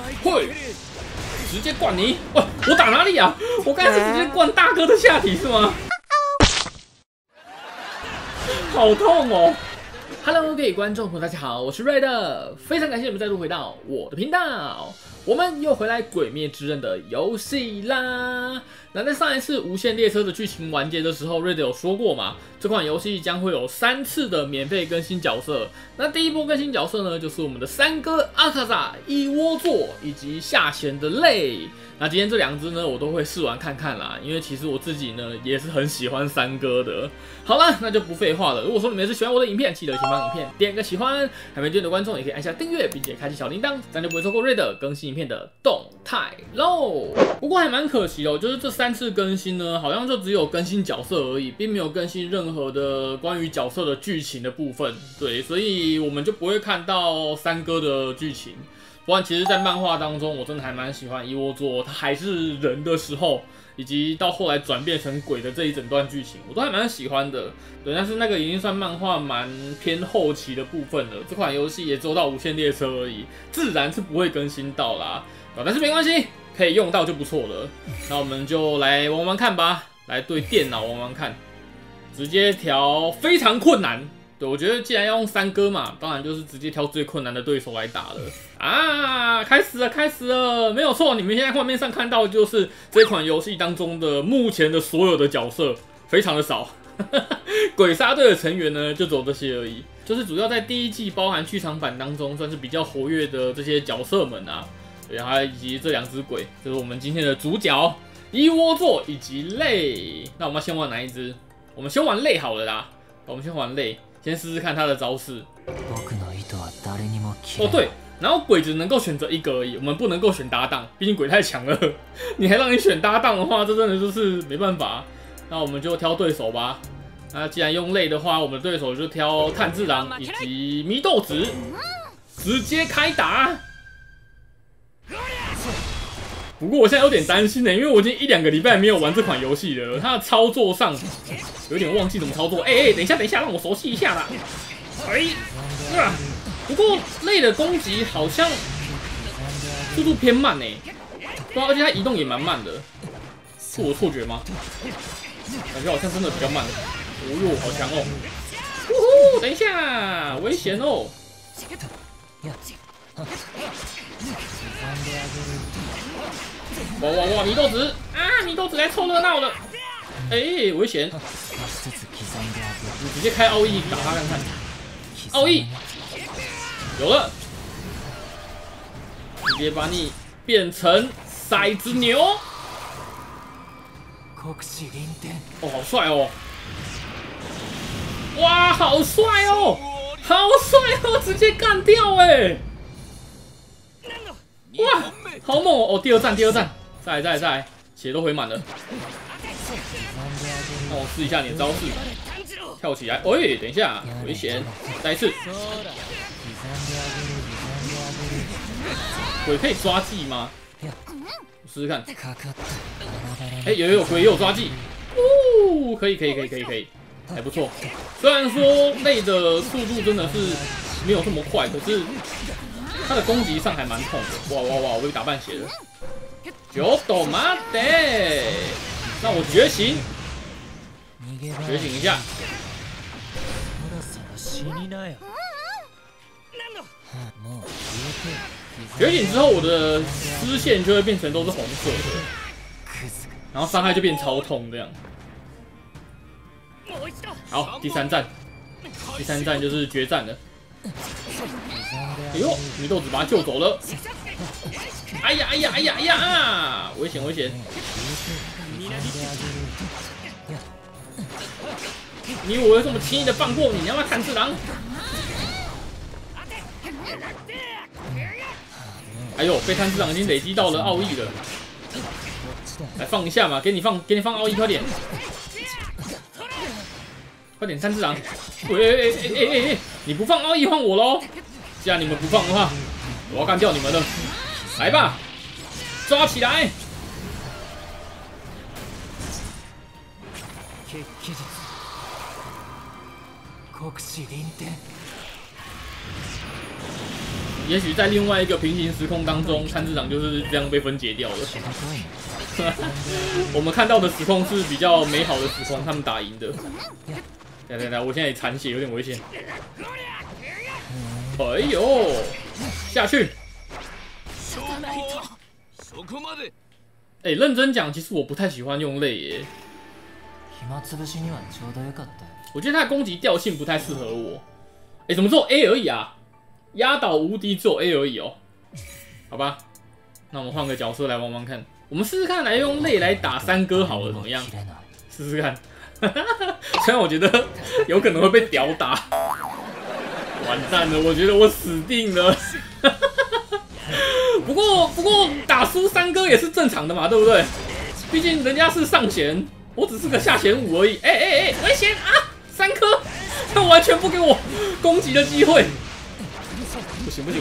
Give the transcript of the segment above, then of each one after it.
会，直接灌你！喂，我打哪里啊？我刚才是直接灌大哥的下体是吗？好痛哦 ！Hello， 各位观众朋友，大家好，我是瑞德，非常感谢你们再度回到我的频道。我们又回来《鬼灭之刃》的游戏啦。那在上一次《无限列车》的剧情完结的时候，瑞德有说过嘛，这款游戏将会有3次的免费更新角色。那第一波更新角色呢，就是我们的三哥阿卡萨、一窝座以及下弦的泪。那今天这2只呢，我都会试玩看看啦，因为其实我自己呢也是很喜欢三哥的。好啦，那就不废话了。如果说你们是喜欢我的影片，记得请帮影片点个喜欢，还没订阅的观众也可以按下订阅，并且开启小铃铛，这样就不会错过瑞德更新影片的动态喽。不过还蛮可惜的，就是这3次更新呢，好像就只有更新角色而已，并没有更新任何的关于角色的剧情的部分。对，所以我们就不会看到三哥的剧情。不然，其实，在漫画当中，我真的还蛮喜欢一窝座他还是人的时候，以及到后来转变成鬼的这一整段剧情，我都还蛮喜欢的。对，但是那个已经算漫画蛮偏后期的部分了。这款游戏也只有到无限列车而已，自然是不会更新到啦。但是没关系，可以用到就不错了。那我们就来玩玩看吧，来对电脑玩玩看，直接调非常困难。对，我觉得既然要用三哥嘛，当然就是直接挑最困难的对手来打了啊！开始了，开始了，没有错，你们现在画面上看到的就是这款游戏当中的目前的所有的角色，非常的少。鬼杀队的成员呢，就只有这些而已，就是主要在第1季包含剧场版当中算是比较活跃的这些角色们啊，对，还有以及这2只鬼，就是我们今天的主角一窝座以及泪。那我们要先玩哪一只？我们先玩泪好了啦，我们先玩泪。先试试看他的招式。哦对，然后鬼只能够选择1个而已，我们不能够选搭档，毕竟鬼太强了。你还让你选搭档的话，这真的就是没办法。那我们就挑对手吧。那既然用泪的话，我们的对手就挑炭治郎以及祢豆子，直接开打。不过我现在有点担心呢，因为我已经1-2个礼拜没有玩这款游戏了，它的操作上有点忘记怎么操作。等一下，让我熟悉一下啦。不过泪的攻击好像速度偏慢呢，对啊，而且它移动也蛮慢的，是我错觉吗？感觉好像真的比较慢。哦哟，好强哦！呜呼，等一下，危险哦！哇，祢豆子啊！祢豆子来凑热闹了，危险！你直接开奥义打他看看，奥义有了，直接把你变成骰子牛。哦，好帅哦！哇，好帅哦！好帅哦！直接干掉哎！哇，好猛哦！第二站，再来，血都回满了。那我试一下你的招式，跳起来。等一下，危险！再一次。鬼可以抓技吗？我试试看。有鬼也有抓技。哦，可以，还不错。虽然说泪的速度真的是没有这么快，可是他的攻击上还蛮痛的。哇，我被打半血了。九斗马得，那我觉醒一下。觉醒之后，我的丝线就会变成都是红色的，然后伤害就变超痛这样。好，第三站就是决战了。哎呦，祢豆子把他救走了。哎呀！危险！你以为我会这么轻易的放过你？你要不要炭治郎？哎呦，被炭治郎已经累积到了奥义了。来放一下嘛，给你放奥义，快点！炭治郎！你不放奥义换我喽！既然你们不放的话，我要干掉你们了。来吧，抓起来！ 也许在另外一个平行时空当中，炭治郎就是这样被分解掉的。我们看到的时空是比较美好的时空，他们打赢的。来，我现在也残血，有点危险。哎呦，下去！哎，认真讲，其实我不太喜欢用泪耶。我觉得他的攻击调性不太适合我。哎，怎么只有 A 而已啊？压倒无敌只有 A 而已哦。好吧，那我们换个角色来玩玩看。我们试试看，来用泪来打三哥好了，怎么样？试试看。虽然我觉得有可能会被屌打，完蛋了，我觉得我死定了。不过打输三哥也是正常的嘛，对不对？毕竟人家是上弦，我只是个下弦五而已。哎，危险啊！三哥，他完全不给我攻击的机会。不行！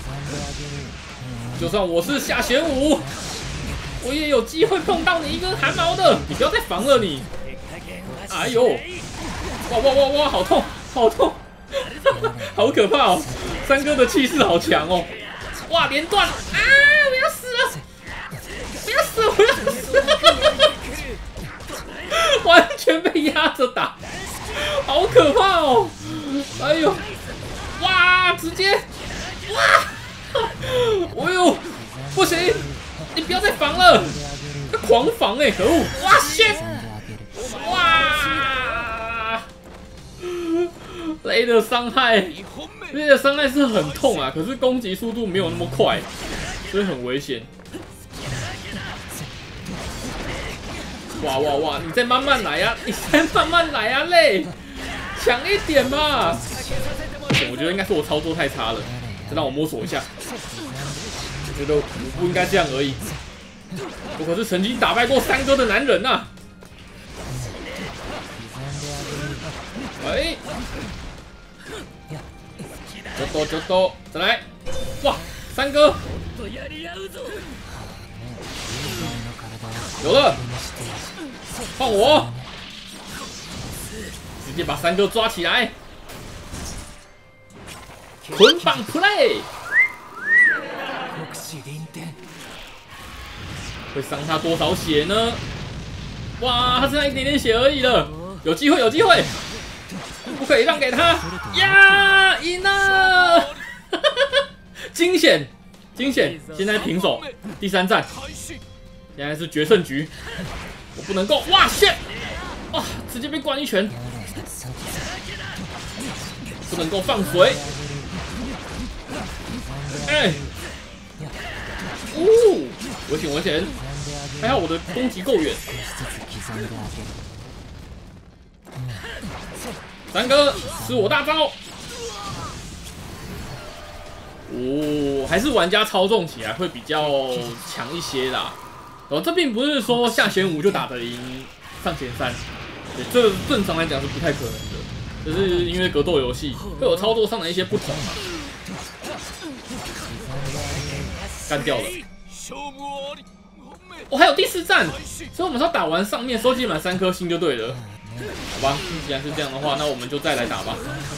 就算我是下弦五，我也有机会碰到你一根汗毛的。你不要再防了你。哎呦！哇！好痛！好可怕哦！三哥的气势好强哦！哇，连段啊！我要死了！完全被压着打，好可怕哦！哎呦！哇，直接哇！哎呦，不行！你不要再防了，他狂防哎，可恶！哇shit！哇！雷的伤害是很痛啊，可是攻击速度没有那么快，所以很危险。哇！你再慢慢来呀，累，强一点嘛！我觉得应该是我操作太差了，再让我摸索一下。我觉得我不应该这样而已。我可是曾经打败过三哥的男人呐！哎，就多，再来！哇，三哥，有了，换我，直接把三哥抓起来，捆绑 play， 会伤他多少血呢？哇，他剩下一点点血而已了，有机会！不可以让给他呀！赢了！惊险！现在平手，第3战，现在是决胜局，我不能够！哇shit！哇，直接被灌一拳，不能够放水！哎，危险！还好我的攻击够远。三哥，吃我大招！还是玩家操纵起来会比较强一些啦。这并不是说下弦5就打得赢上弦3，对，这正常来讲是不太可能的。就是因为格斗游戏会有操作上的一些不同嘛。干掉了。还有第4战，所以我们是要打完上面收集满3颗星就对了。好吧，既然是这样的话，那我们就再来打吧。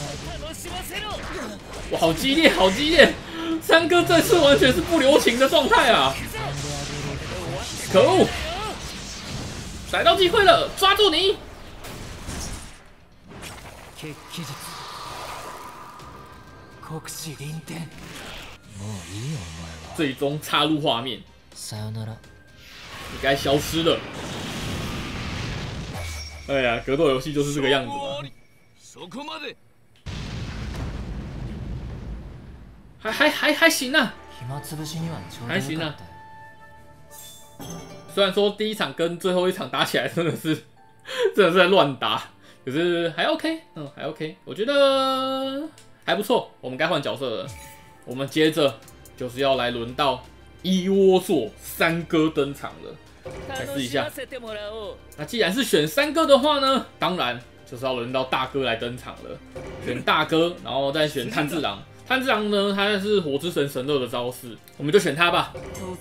哇，好激烈！三哥这次完全是不留情的状态啊！可恶！逮到机会了，抓住你！最终插入画面，你该消失了。哎呀，格斗游戏就是这个样子嘛。还行啊，还行啊。虽然说第一场跟最后一场打起来真的是在乱打，可是还 OK， 还 OK， 我觉得还不错。我们该换角色了，我们接着就是要来轮到伊窝座三哥登场了。来试一下。那既然是选三哥的话呢，当然就是要轮到大哥来登场了。选大哥，然后再选炭治郎。炭治郎呢，他是火之神神乐的招式，我们就选他吧。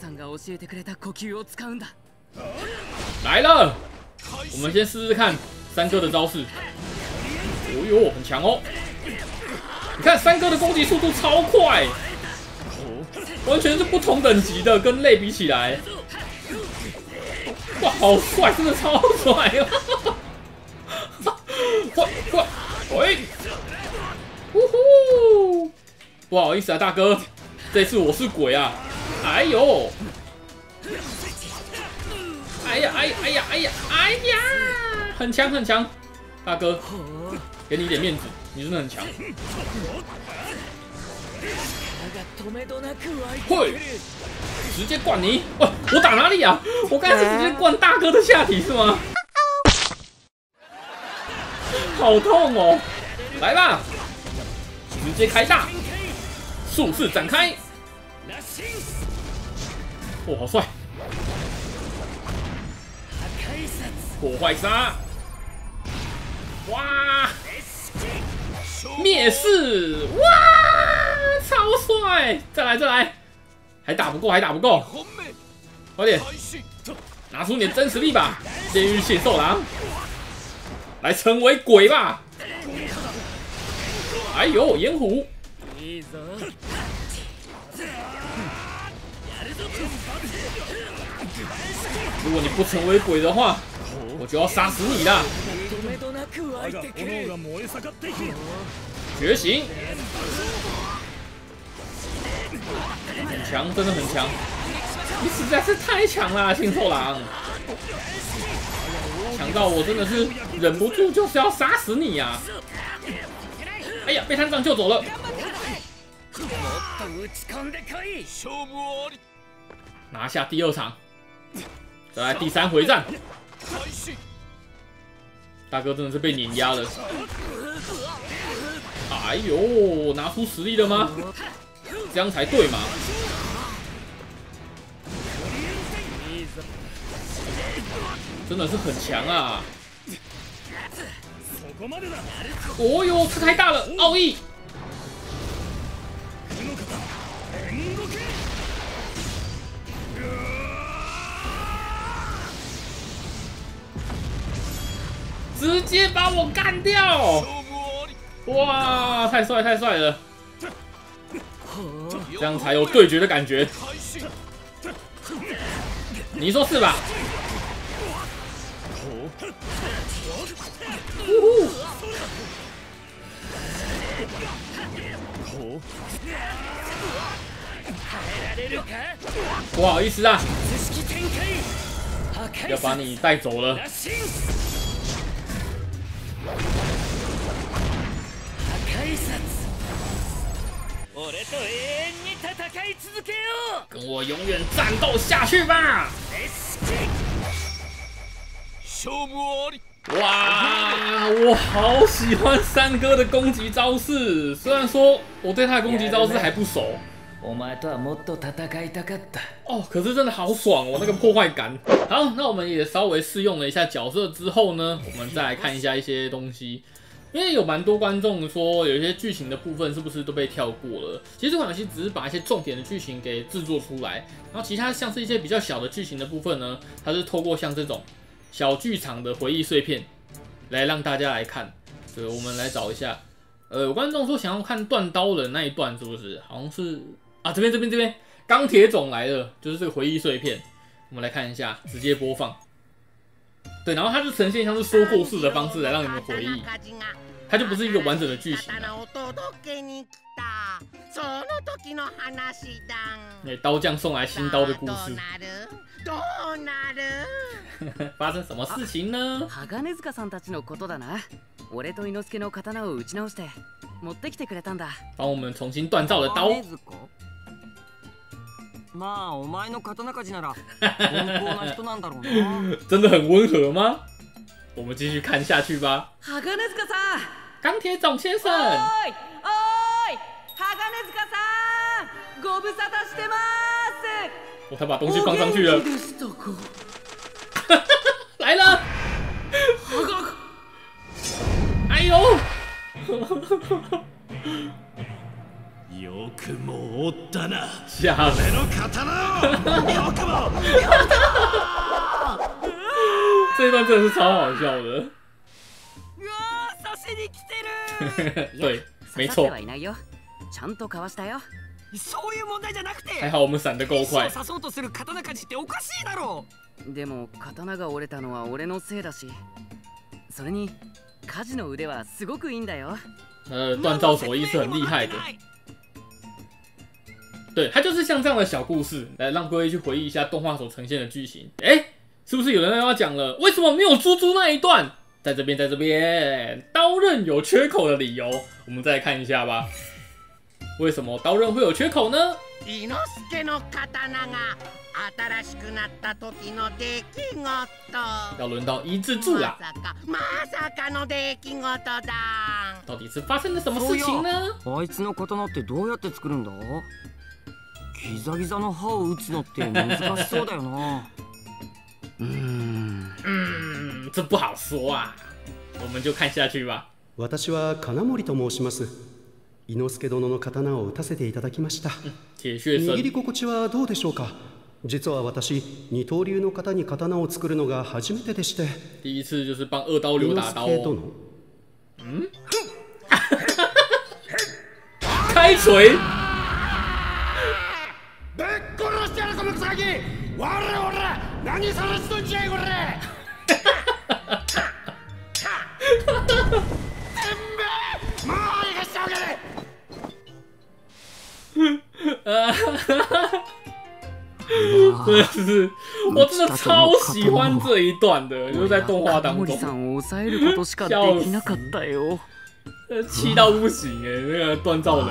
来了，我们先试试看三哥的招式。哦呦，很强哦！你看三哥的攻击速度超快， 完全是不同等级的，跟类比起来，哇，好帅，真的超帅哦！喂，呜呼！不好意思啊，大哥，这次我是鬼啊！哎呦！哎呀！很强很强，大哥，给你一点面子，你真的很强。会，直接灌你！喂，我打哪里啊？我刚才是直接灌大哥的下体是吗？好痛哦！来吧，直接开大，术式展开。哦，好帅！破坏杀！哇！灭世！哇！超帅！再来！还打不够！快点，拿出你的真实力吧，炼狱血兽狼！来成为鬼吧！哎呦，炎虎！如果你不成为鬼的话，我就要杀死你啦！觉醒！很强，真的很强！你实在是太强了，星兽狼！强到我真的是忍不住就是要杀死你呀！哎呀，被探长救走了！拿下第2场，再来第3回战。大哥真的是被碾压了。哎呦，拿出实力了吗？这样才对嘛！真的是很强啊！哦呦，这太大了，奥义！直接把我干掉！哇，太帅了！这样才有对决的感觉，你说是吧？不好意思啊，要把你带走了。跟我永远战斗下去吧！哇，我好喜欢3哥的攻击招式，虽然说我对他的攻击招式还不熟。哦，可是真的好爽哦，那个破坏感。好，那我们也稍微试用了一下角色之后呢，我们再来看一下一些东西。因为有蛮多观众说，有一些剧情的部分是不是都被跳过了？其实这款游戏只是把一些重点的剧情给制作出来，然后其他像是一些比较小的剧情的部分呢，它是透过像这种小剧场的回忆碎片来让大家来看。所以我们来找一下，有观众说想要看断刀人那一段，是不是？好像是啊，这边钢铁种来了，就是这个回忆碎片。我们来看一下，直接播放。对，然后它就呈现像是说故事的方式来让你们回忆，它就不是一个完整的剧情刀匠送来新刀的故事，发生什么事情呢？ 鋼塚さんたちのことだな。俺と伊之助の刀を打ち直して持ってきてくれたんだ。 帮我们重新锻造的刀。 まあお前の刀鍛冶なら温厚な人なんだろうな。 真的很温和吗？我们继续看下去吧。 鋼塚さん， 钢铁种先生。 おいおい、鋼塚さん、ご無沙汰してます。 哦，他把东西放上去了。来了。哎呦！ よくもおったな。 吓死！ 俺の刀をよくも。 这一段真的是超好笑的。 うわー、刺しに来てる。 对，没错。 はいないよ。ちゃんとかわしたよ。 そういう問題じゃなくて、 还好我们闪得够快。 刺そうとする刀鍛冶っておかしいだろ。 でも刀が折れたのは俺のせいだし、それに鍛冶の腕はすごくいいんだよ。 锻造手艺是很厉害的。对，它就是像这样的小故事，来让各位去回忆一下动画所呈现的剧情。哎，是不是有人要讲了？为什么没有猪猪那一段？在这边，在这边，刀刃有缺口的理由，我们再来看一下吧。为什么刀刃会有缺口呢？ 伊之助の刀が新しくなった時の出来事。 要轮到伊之助啦！ まさかの出来事だ。 到底是发生了什么事情呢？ あいつの刀ってどうやって作るんだ？ギザギザの刃を打つのって難しそうだよな。 这不好说啊，我们就看下去吧。 私は金森と申します。伊之助殿の刀を打たせていただきました。 铁血神握り心地はどうでしょうか。実は私、二刀流の方に刀を作るのが初めてでして。 第一次就是帮二刀流打刀哦。开锤！ ぶっ殺してやるこのクソガキ！わらわら！何さらしとんじゃいこれ！もういかしておけね！ 真的是，我真的超喜欢这一段的，就是在动画当中。 さんを抑えることしかできなかったよ。 气到不行哎，那个锻造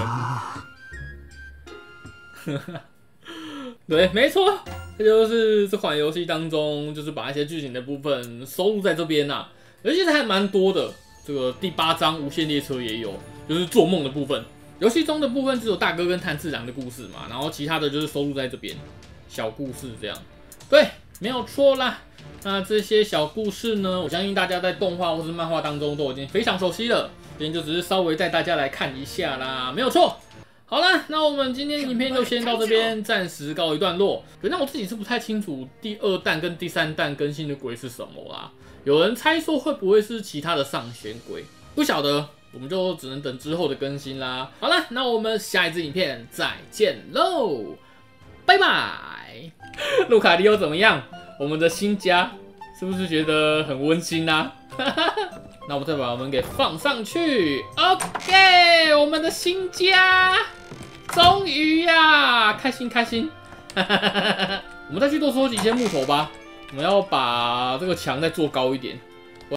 人。对，没错，这就是这款游戏当中，就是把一些剧情的部分收录在这边呐。而且还蛮多的，这个第8章无限列车也有，就是做梦的部分。游戏中的部分只有大哥跟炭治郎的故事嘛，然后其他的就是收录在这边小故事这样。对，没有错啦。那这些小故事呢，我相信大家在动画或是漫画当中都已经非常熟悉了，今天就只是稍微带大家来看一下啦，没有错。好啦，那我们今天影片就先到这边，暂时告一段落。那我自己是不太清楚第2弹跟第3弹更新的鬼是什么啦。有人猜说会不会是其他的上弦鬼，不晓得，我们就只能等之后的更新啦。好啦，那我们下一支影片再见喽，拜拜。路卡利欧怎么样？我们的新家是不是觉得很温馨啊？那我们再把我们给放上去 ，OK， 我们的新家终于呀，开心开心。我们再去多收集一些木头吧，我们要把这个墙再做高一点。